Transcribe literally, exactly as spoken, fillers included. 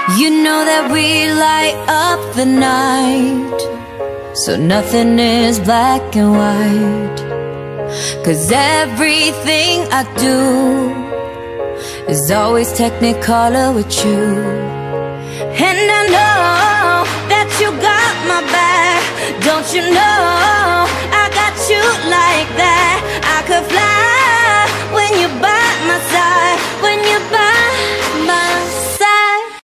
You know that we light up the night, so nothing is black and white. 'Cause everything I do is always technicolor with you. And I know that you got my back. Don't you know I got you like